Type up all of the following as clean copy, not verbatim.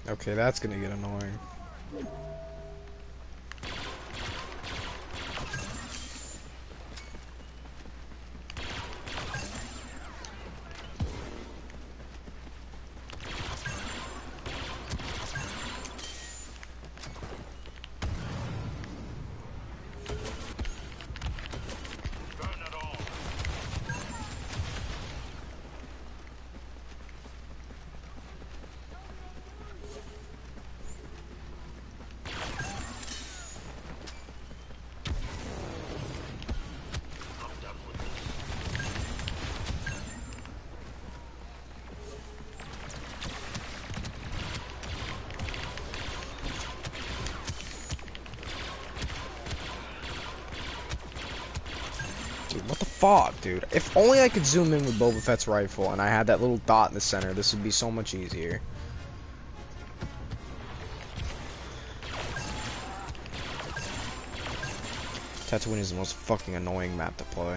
Okay, that's gonna get annoying. Dude, what the fuck, dude? If only I could zoom in with Boba Fett's rifle and I had that little dot in the center, this would be so much easier. Tatooine is the most fucking annoying map to play.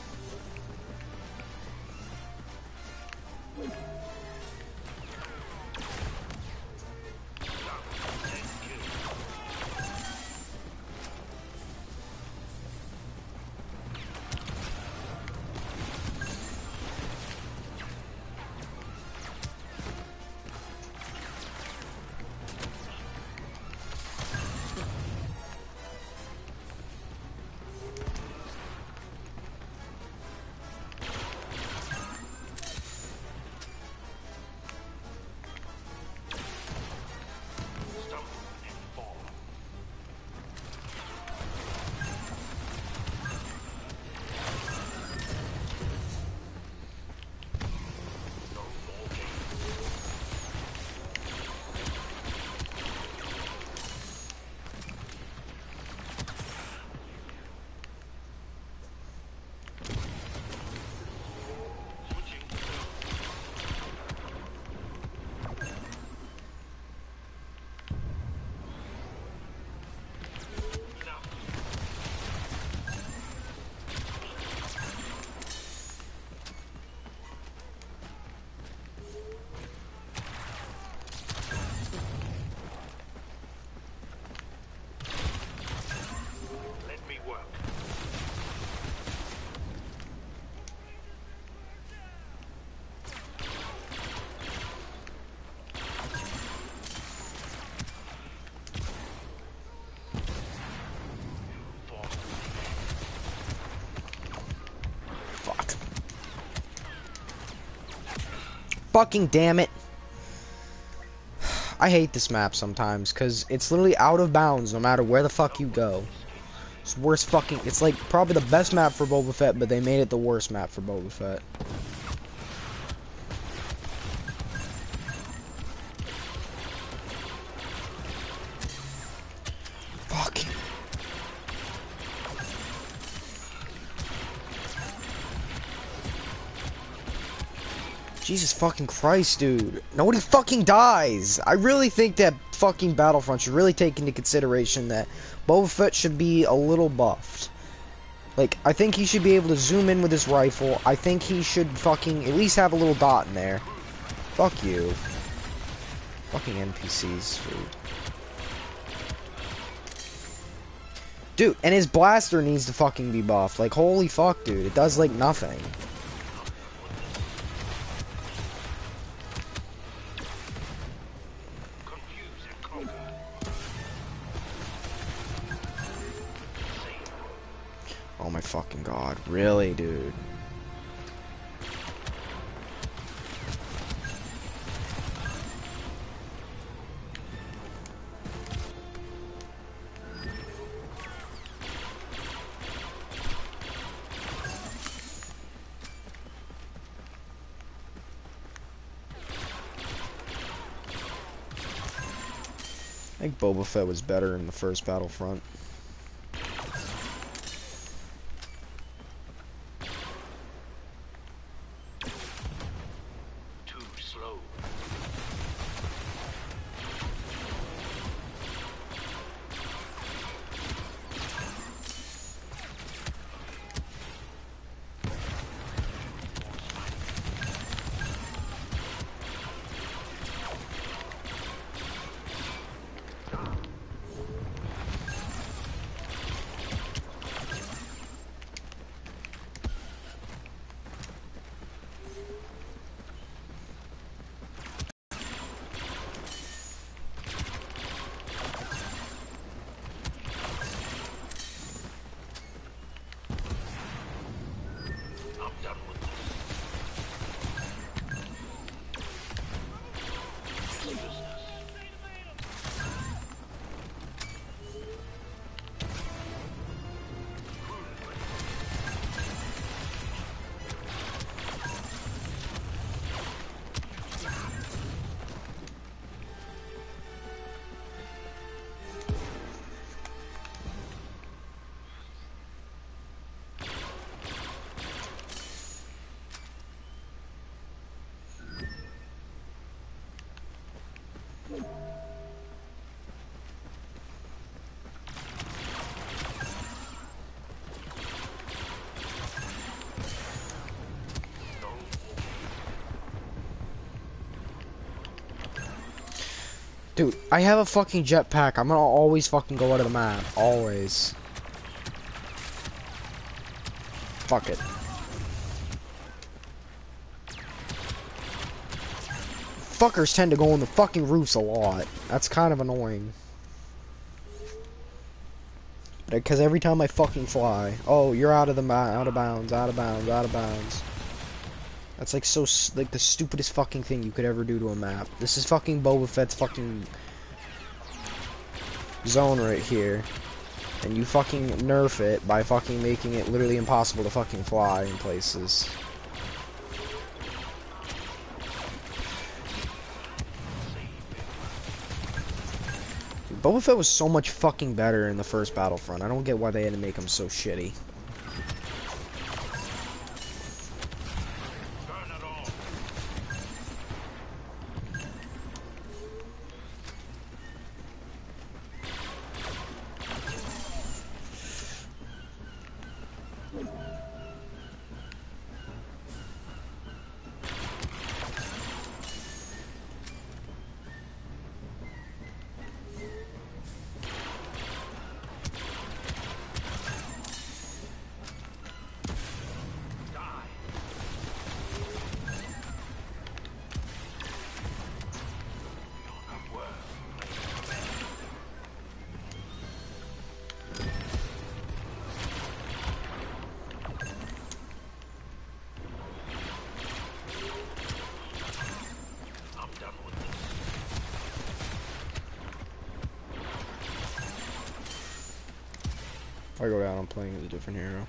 Fucking damn it. I hate this map sometimes, because it's literally out of bounds no matter where the fuck you go. It's worst fucking... It's like probably the best map for Boba Fett, but they made it the worst map for Boba Fett. Fuck. Jesus fucking Christ, dude. Nobody fucking dies. I really think that fucking Battlefront should really take into consideration that Boba Fett should be a little buffed. Like, I think he should be able to zoom in with his rifle. I think he should fucking at least have a little dot in there. Fuck you. Fucking NPCs, dude. Dude, and his blaster needs to fucking be buffed. Like, holy fuck, dude. It does, like, nothing. Oh my fucking god. Really, dude? I think Boba Fett was better in the first Battlefront. Too slow. Dude, I have a fucking jetpack. I'm gonna always fucking go out of the map. Always. Fuck it. Fuckers tend to go on the fucking roofs a lot. That's kind of annoying. Because every time I fucking fly, oh, you're out of the out of bounds, out of bounds, out of bounds. That's like so like the stupidest fucking thing you could ever do to a map. This is fucking Boba Fett's fucking zone right here, and you fucking nerf it by fucking making it literally impossible to fucking fly in places. Boba Fett was so much fucking better in the first Battlefront. I don't get why they had to make him so shitty. If I go down, I'm playing as a different hero.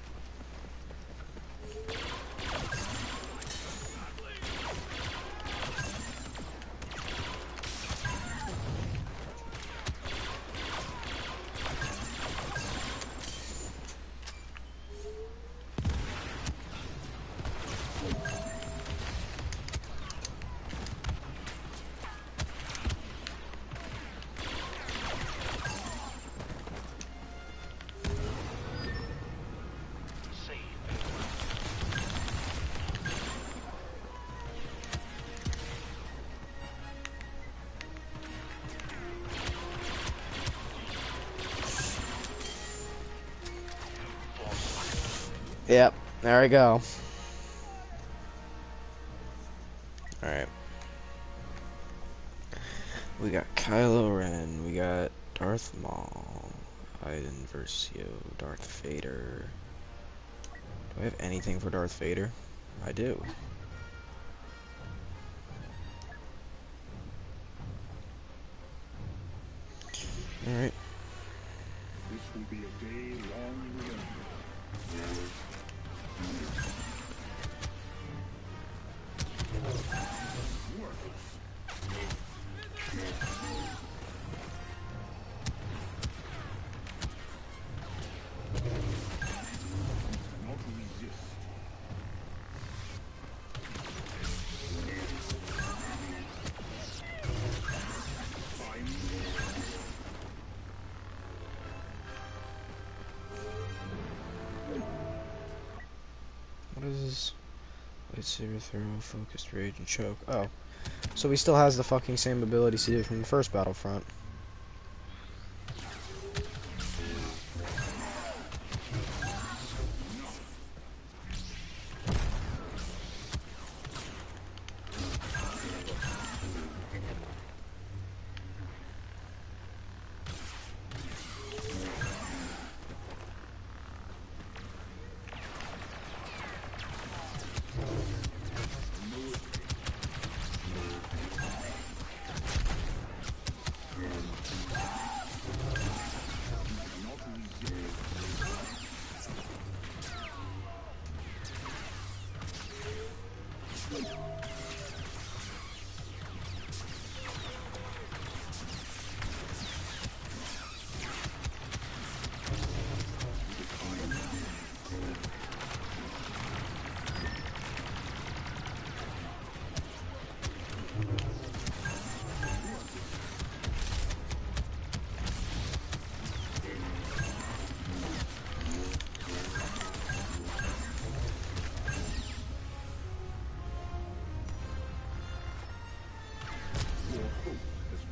Yep, there we go. Alright. We got Kylo Ren, we got Darth Maul, Iden Versio, Darth Vader. Do I have anything for Darth Vader? I do. Alright. This will be a day long remembered. What is this? Lightsaber throw, focused rage, and choke. Oh. So he still has the fucking same abilities he did from the first Battlefront.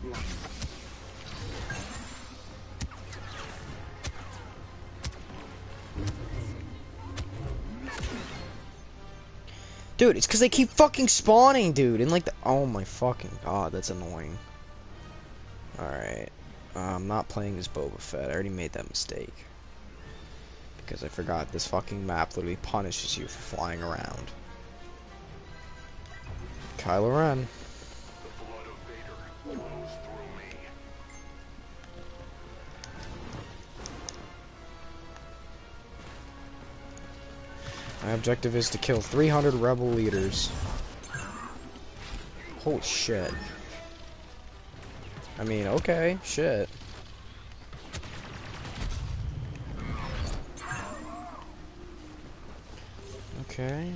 Dude, it's because they keep fucking spawning, dude. And like the— oh my fucking god, that's annoying. Alright. I'm not playing as Boba Fett. I already made that mistake. Because I forgot this fucking map literally punishes you for flying around. Kylo Ren. My objective is to kill 300 rebel leaders. Holy shit. I mean, okay, shit. Okay.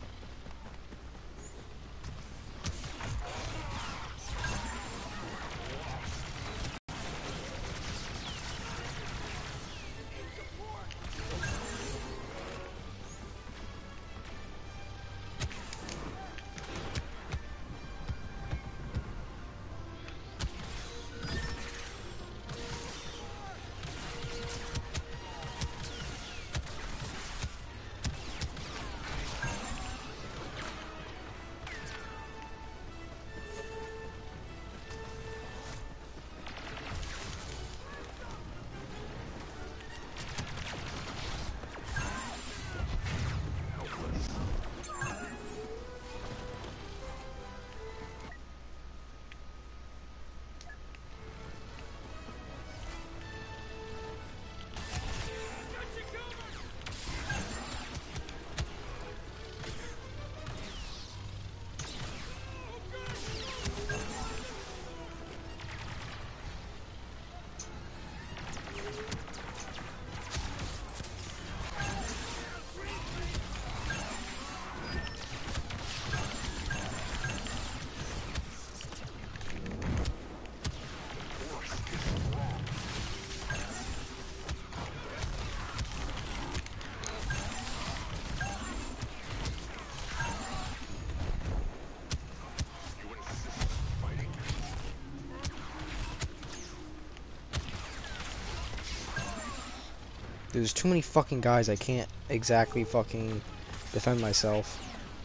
There's too many fucking guys, I can't exactly fucking defend myself.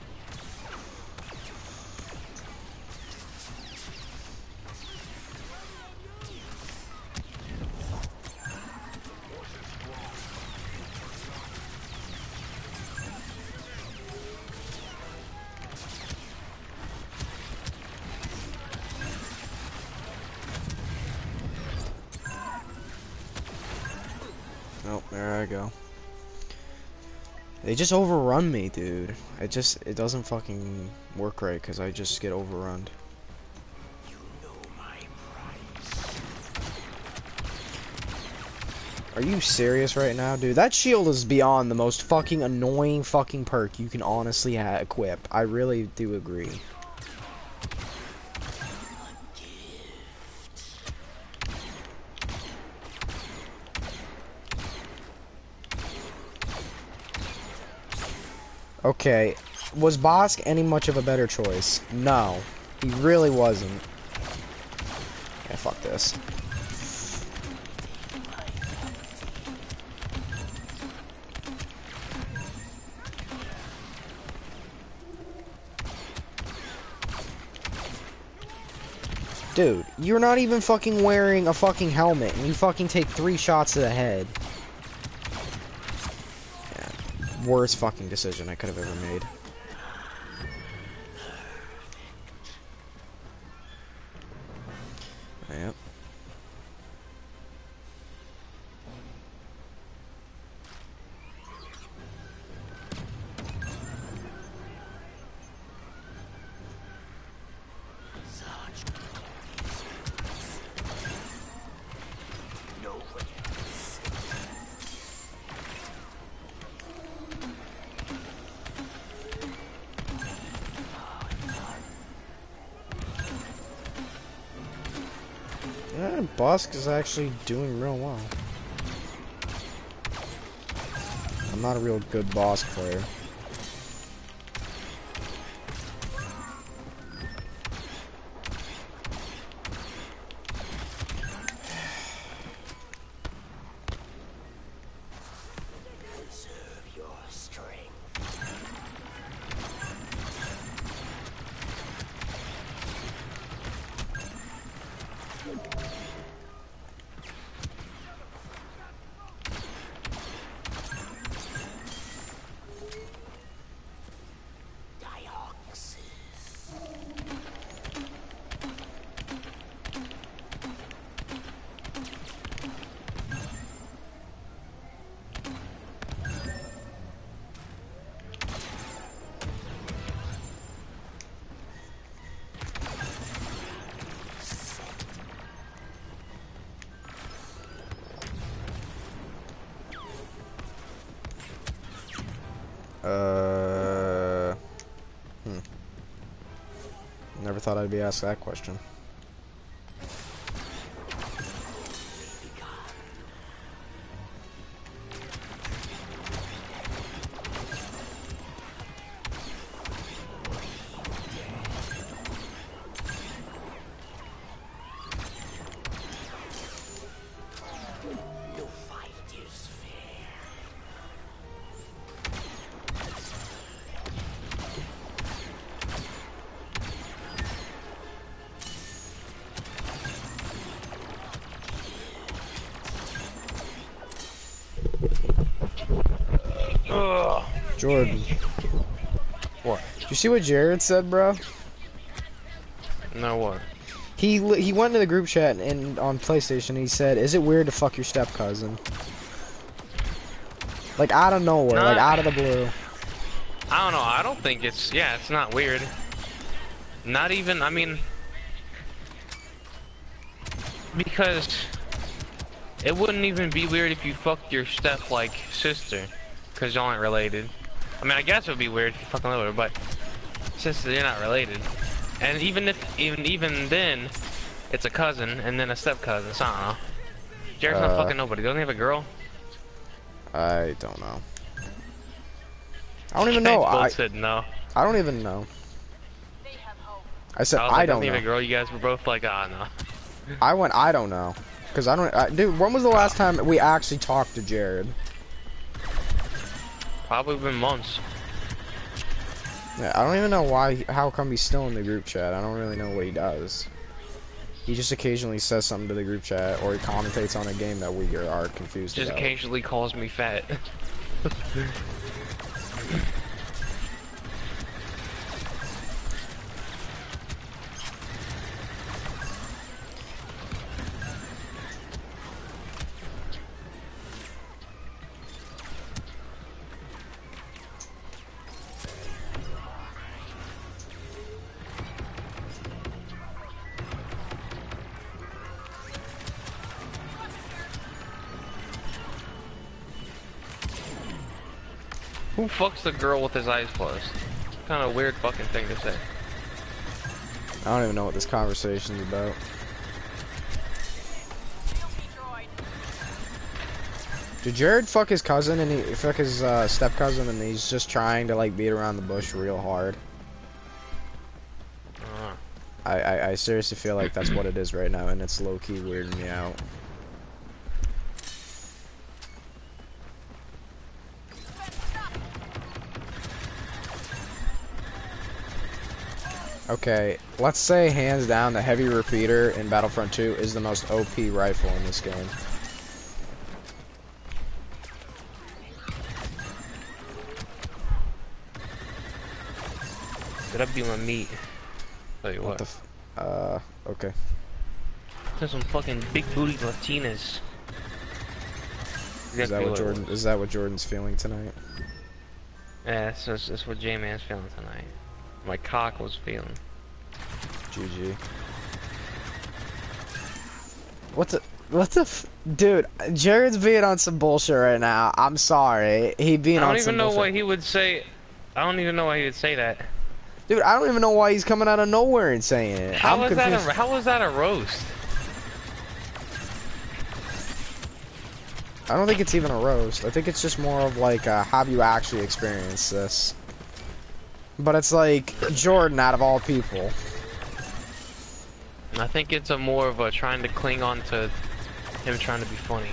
Oh, there I go. They just overrun me, dude. It doesn't fucking work right because I just get overrun. You know my price. Are you serious right now, dude? That shield is beyond the most fucking annoying fucking perk you can honestly equip. I really do agree. Okay, was Bosk any much of a better choice? No, he really wasn't. Yeah, fuck this. Dude, you're not even fucking wearing a fucking helmet, and you fucking take 3 shots to the head. Yeah, worst fucking decision I could have ever made. Yep. Yeah, Bosk is actually doing real well. I'm not a real good Bosk player. Never thought I'd be asked that question. Jordan. What? Did you see what Jared said, bro? No, what? He went to the group chat and on PlayStation. He said, "Is it weird to fuck your step cousin?" Like out of nowhere, like out of the blue. I don't know. I don't think it's. Yeah, it's not weird. Not even. I mean, because it wouldn't even be weird if you fucked your step like sister, because y'all aren't related. I mean, I guess it would be weird if you fucking live with her, but since they're not related, and even then, it's a cousin and then a step cousin. So I don't know. Jared's not fucking nobody. Doesn't he have a girl? I don't know. I don't even know. I said no. I don't even know. I said I don't know. Doesn't he have a girl? You guys were both like, ah, no. I went. I don't know. Because I don't. Dude, when was the last time we actually talked to Jared? Probably been months. Yeah, I don't even know why. How come he's still in the group chat? I don't really know what he does. He just occasionally says something to the group chat, or he commentates on a game that we are confused Just about. occasionally calls me fat. Who fucks the girl with his eyes closed? Kind of weird fucking thing to say. I don't even know what this conversation is about. Did Jared fuck his cousin and he fuck his step cousin and he's just trying to like beat around the bush real hard? I seriously feel like that's what it is right now, and it's low key weirding me out. Okay, let's say hands down the heavy repeater in Battlefront 2 is the most OP rifle in this game. That'd be my meat. Tell you What the okay. There's some fucking big booty Latinas. Is that what Jordan's feeling tonight? Yeah, that's what J-Man's feeling tonight. My cock was feeling. GG. Dude, Jared's being on some bullshit right now. I'm sorry. He being on some bullshit. I don't even know why he would say. I don't even know why he would say that. Dude, I don't even know why he's coming out of nowhere and saying it. How is that a roast? I don't think it's even a roast. I think it's just more of like, have you actually experienced this? But it's like, Jordan out of all people. I think it's a more of a trying to cling on to him trying to be funny.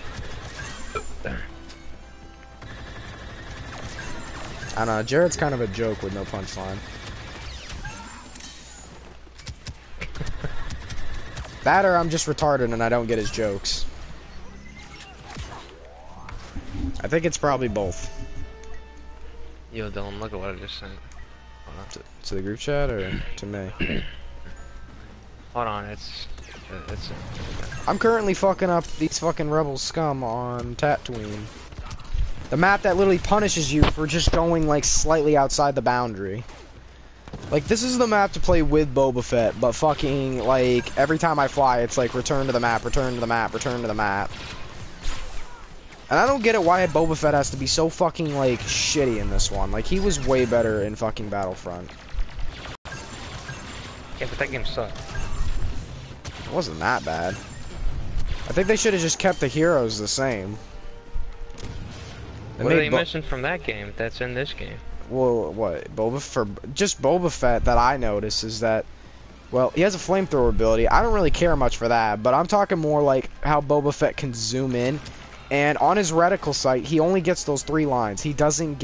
I don't know, Jared's kind of a joke with no punchline. That or I'm just retarded and I don't get his jokes. I think it's probably both. Yo, Dylan, look at what I just sent. To the group chat or to me? Hold on, it's. I'm currently fucking up these fucking rebel scum on Tatooine. The map that literally punishes you for just going like slightly outside the boundary. Like this is the map to play with Boba Fett, but fucking like every time I fly it's like return to the map, return to the map, return to the map. And I don't get it why Boba Fett has to be so fucking like shitty in this one. Like he was way better in fucking Battlefront. Yeah, but that game sucked. It wasn't that bad. I think they should have just kept the heroes the same. What are they missing from that game that's in this game? Well, what? Just Boba Fett that I notice is that, well, he has a flamethrower ability. I don't really care much for that, but I'm talking more like how Boba Fett can zoom in. And on his reticle sight, he only gets those 3 lines. He doesn't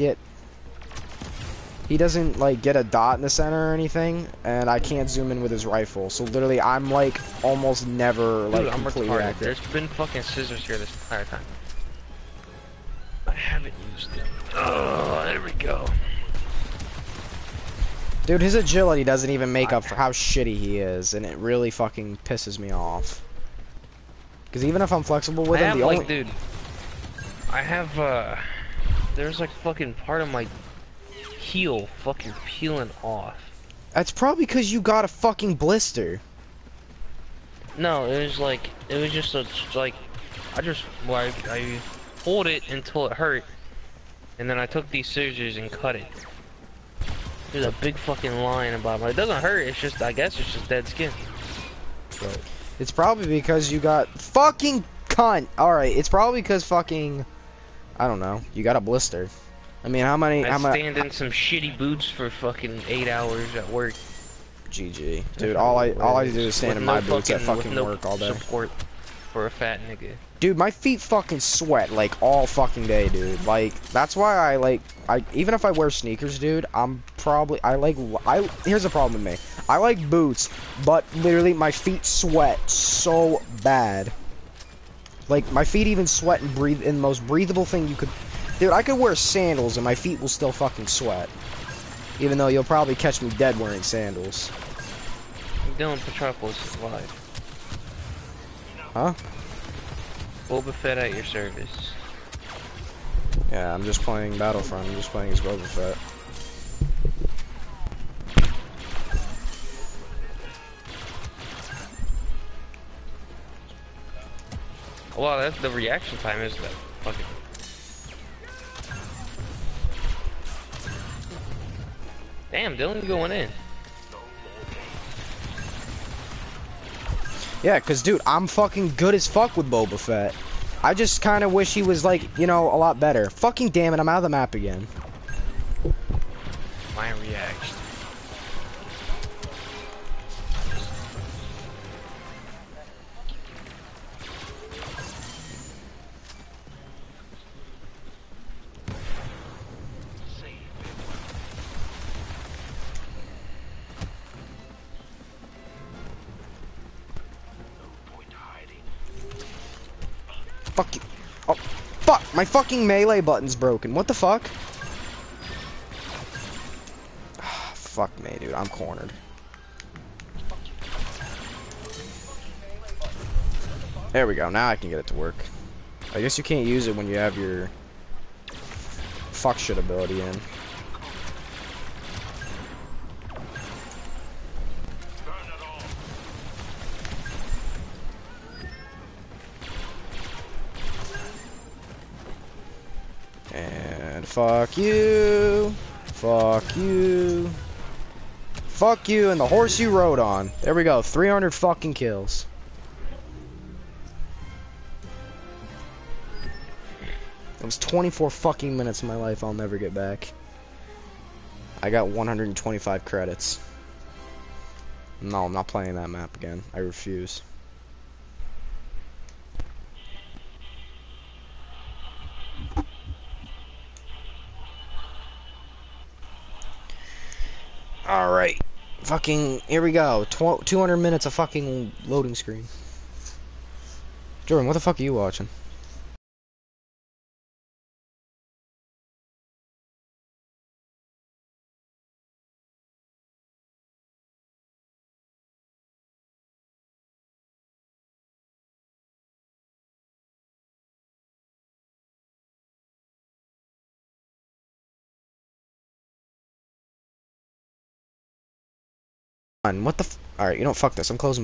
like get a dot in the center or anything, and I can't zoom in with his rifle. So literally, I'm like almost never like completely accurate. There's been fucking scissors here this entire time. I haven't used them. Oh, there we go. Dude, his agility doesn't even make up for how shitty he is, and it really fucking pisses me off. Because even if I'm flexible with him, dude, I have, there's like fucking part of my heel fucking peeling off. That's probably because you got a fucking blister. No, it was just like, I pulled it until it hurt, and then I took these scissors and cut it. There's a big fucking line about it. It doesn't hurt, it's just, I guess it's just dead skin. But it's probably because you got fucking cunt. Alright, it's probably because fucking, I don't know, you got a blister. I mean, how many? I stand in some shitty boots for fucking 8 hours at work. GG, dude. All I do is stand in my boots at fucking work all day. Support for a fat nigga. Dude, my feet fucking sweat like all fucking day, dude. Like that's why I even if I wear sneakers, dude, here's the problem with me. I like boots, but literally my feet sweat so bad. Like my feet even sweat and breathe in the most breathable thing you could. Dude, I could wear sandals and my feet will still fucking sweat. Even though you'll probably catch me dead wearing sandals. Dylan Petropolis is live. Huh? Boba Fett at your service. Yeah, I'm just playing Battlefront. I'm just playing as Boba Fett. Well, that's the reaction time is that fucking. Damn, Dylan going in. Yeah, cause dude, I'm fucking good as fuck with Boba Fett. I just kind of wish he was like, you know, a lot better. Fucking damn it, I'm out of the map again. My reaction. Fuck you. Oh, fuck! My fucking melee button's broken. What the fuck? Fuck me, dude. I'm cornered. There we go. Now I can get it to work. I guess you can't use it when you have your fuck shit ability in. And fuck you, fuck you, fuck you, and the horse you rode on. There we go, 300 fucking kills. It was 24 fucking minutes of my life I'll never get back. I got 125 credits. No, I'm not playing that map again. I refuse. Alright, Fucking, here we go. 200 minutes of fucking loading screen. Jordan, what the fuck are you watching? What the f- Alright, you know, fuck this. I'm closing